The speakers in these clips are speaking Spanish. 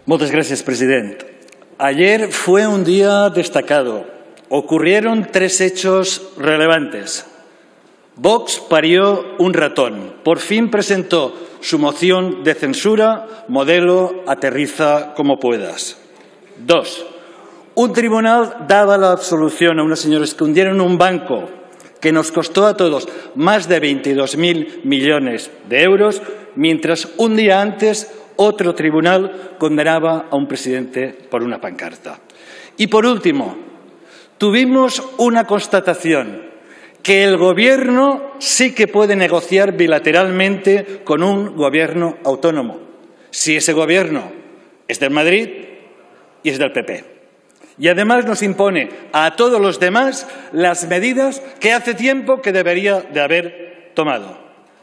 Moltes gràcies, president. Ayer fue un día destacado. Ocurrieron 3 hechos relevantes. Vox parió un ratón. Por fin presentó su moción de censura, modelo Aterriza como puedas. 2. Un tribunal daba la absolución a unos señores que hundieron un banco que nos costó a todos más de 22.000 millones de euros, mientras un día antes otro tribunal condenaba a un presidente por una pancarta. Y por último, tuvimos una constatación, que el Gobierno sí que puede negociar bilateralmente con un Gobierno autónomo, si ese Gobierno es del Madrid y es del PP. Y además nos impone a todos los demás las medidas que hace tiempo que debería de haber tomado.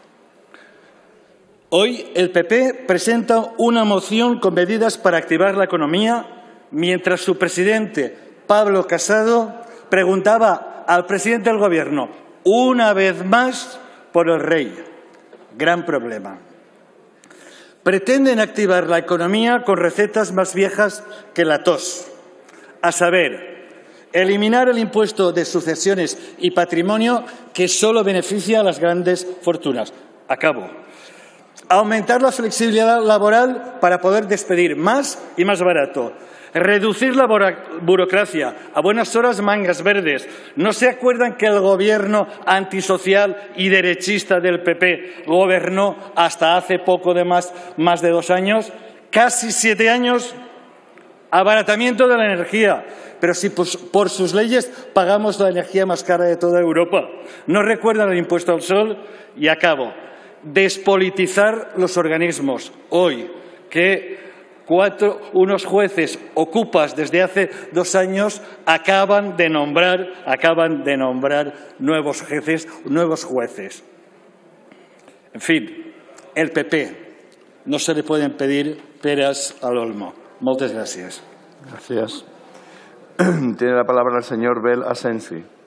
Hoy el PP presenta una moción con medidas para activar la economía, mientras su presidente, Pablo Casado, preguntaba al presidente del Gobierno, una vez más, por el rey. Gran problema. Pretenden activar la economía con recetas más viejas que la tos. A saber, eliminar el impuesto de sucesiones y patrimonio que solo beneficia a las grandes fortunas. Acabo. Aumentar la flexibilidad laboral para poder despedir más y más barato. Reducir la burocracia. A buenas horas, mangas verdes. ¿No se acuerdan que el Gobierno antisocial y derechista del PP gobernó hasta hace poco de más de 2 años? Casi 7 años. Abaratamiento de la energía. Pero si por sus leyes pagamos la energía más cara de toda Europa. ¿No recuerdan el impuesto al sol? Y acabo. Despolitizar los organismos. Hoy, que unos jueces ocupas desde hace 2 años acaban de nombrar nuevos jueces. En fin, el PP no se le pueden pedir peras al olmo. Moltes gràcies. Gracias. Tiene la palabra el señor Bel Asensi.